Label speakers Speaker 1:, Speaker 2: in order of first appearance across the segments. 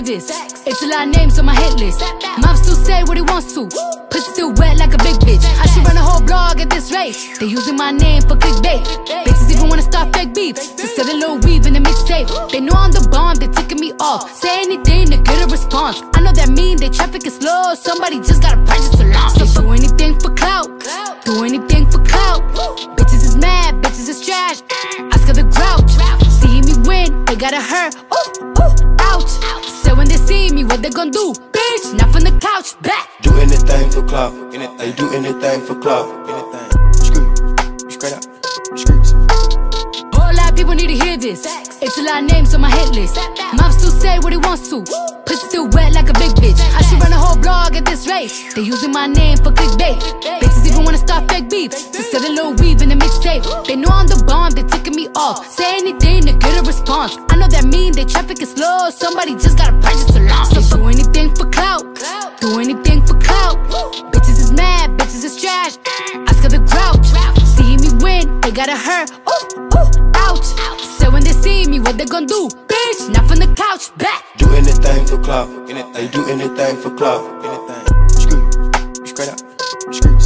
Speaker 1: hear this. It's a lot of names on my hit list. Mouth still say what he wants to. Pussy still wet like a big bitch. I should run a whole blog at this rate. They using my name for clickbait. Bitches even wanna start fake beef to sell a little weave in the mixtape. They know I'm the bomb, they ticking me off. Say anything to get a response. I know that mean they traffic is slow. Somebody just gotta purchase a launch. So do anything for clout, do anything for clout. Bitches is mad, bitches is trash. Ask her the grouch. See me win, they gotta hurt. Ooh, ooh, ouch. So when they see me, what they gon' do? Bitch, not from the couch, back.
Speaker 2: Do anything for clout. They do anything for clout. Screw, straight up, screws.
Speaker 1: Whole lot of people need to hear this. It's a lot of names on my hit list. Mouth still say what he wants to. Pussy still wet like a big bitch. I should run a whole blog at this rate. They using my name for clickbait. Bitches even wanna start fake beef to sell a little weave in the mixtape. They know I'm the bomb, they ticking me off. Say anything to get a response. I know that mean they traffic is slow. Somebody just gotta purchase a launch. So do anything for clout, do anything for clout. Bitches is mad, bitches is trash. Ask her the grouch. See me win, they gotta hurt. Ooh, ooh, ouch. So when they see me, what they gon' do? Bitch, not from the couch, back.
Speaker 2: Do anything for clout. They do anything for clout. Screw, straight up, screws.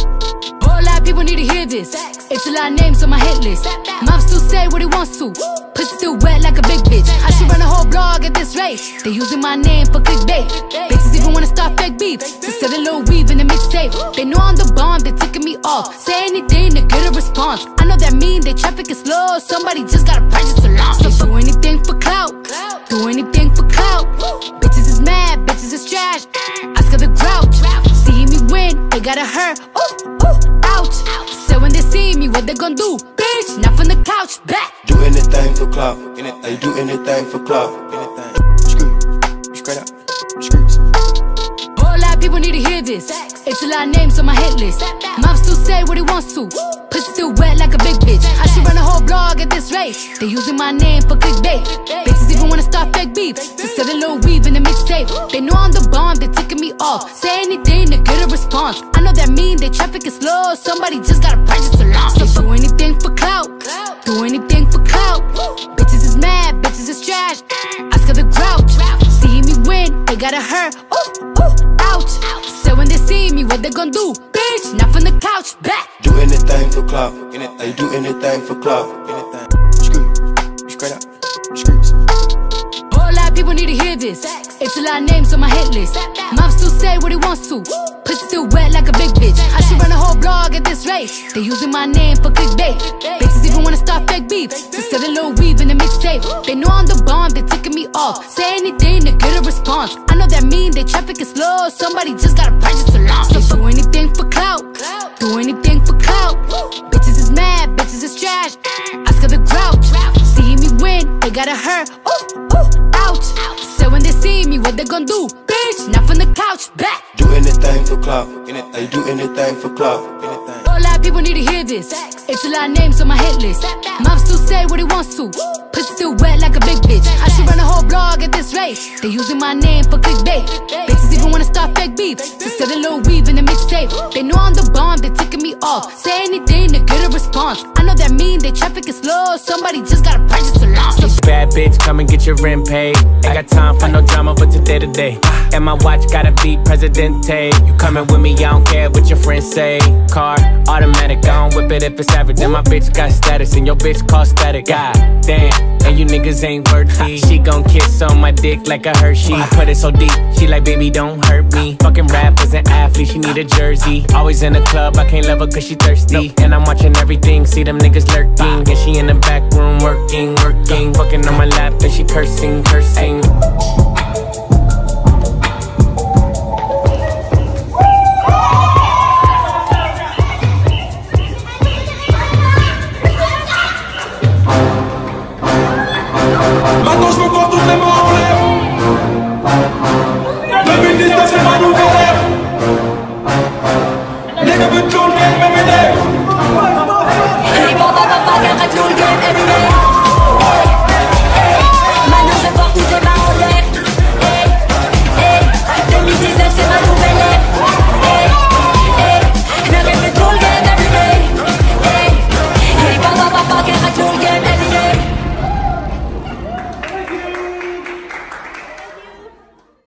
Speaker 1: Whole lot of people need to hear this. It's a lot of names on my hit list. Mouth still say what he wants to. Pussy still wet like a big bitch. I should run a whole blog at this rate. They using my name for clickbait. Bitches even wanna start fake beef to sell a little weave in the mixtape. They know I'm the bomb, they ticking me off. Say anything to get a response. I know that mean they traffic is slow. Somebody just gotta purchase a launch. So do anything for clout, do anything for clout. Bitches is mad, bitches is trash. Ask her the grouch. See me win, they gotta hurt. Ooh, ooh, ouch. So when they see me, what they gon' do? Bitch, not from the couch, back.
Speaker 2: Do anything for clout. They do anything for clout. Screw, straight up, screws.
Speaker 1: Whole lot of people need to hear this. It's a lot of names on my hit list. Mouth still say what he wants to. Pussy still wet like a big bitch. I should run a whole blog at this rate. They using my name for clickbait. Bitches even wanna start fake beef to sell a little weave in the mixtape. They know I'm the bomb, they ticking me off. Say anything to get a response. I know that mean they traffic is slow. Somebody just gotta purchase a launch. So do anything for clout, do anything for clout. Bitches is mad, bitches is trash. Ask her the grouch. See me win, they gotta hurt. Ooh, ooh, ouch. So when they see me, what they gon' do? Bitch, not from the couch, back.
Speaker 2: Do anything for clout. They do anything for clout. Screw, straight up, screws.
Speaker 1: Whole lot of people need to hear this. It's a lot of names on my hit list. Mouth still say what he wants to. Pussy still wet like a big bitch. I should run a whole blog at this rate. They using my name for clickbait. Bitches even wanna start fake beef to sell a little weave in the mixtape. They know I'm the bomb, they ticking me off. Say anything to get a response. I know that mean they traffic is slow. Somebody just gotta purchase a launch. So do anything for clout, do anything for clout. Bitches is mad, bitches is trash. Ask her the grouch. See me win, they gotta hurt. Ooh, ooh, ouch. So when they see me, what they gon' do? Bitch, not from the couch, back.
Speaker 2: Do anything for clout. They do anything for clout.
Speaker 1: Whole lot of people need to hear this. It's a lot of names on my hit list. Mouth still say what he wants to. Pussy still wet like a big bitch. I should run a whole blog at this rate. They using my name for clickbait. Bitches even wanna start fake beef to sell a little weave in the mixtape. They know I'm the bomb, they ticking me off. Say anything to get a response. I know that mean they traffic is slow. Somebody just gotta purchase a launch.
Speaker 3: Bad bitch, come and get your rent paid. Ain't got time for no drama, but today to day. And my watch gotta be Presidente. You coming with me, I don't care what your friends say. Car, automatic, I don't whip it if it's average. And my bitch got status, and your bitch call static. God damn, and you niggas ain't worthy. She gon' kiss on my dick like a Hershey. I put it so deep, she like, baby, don't hurt me. Fucking rappers and athletes, she need a jersey. Always in the club, I can't love her cause she thirsty. And I'm watching everything, see them niggas lurking. And she in the back room working. Fucking on my lap and she cursing.
Speaker 4: Maintenant je me vois toutes les morts.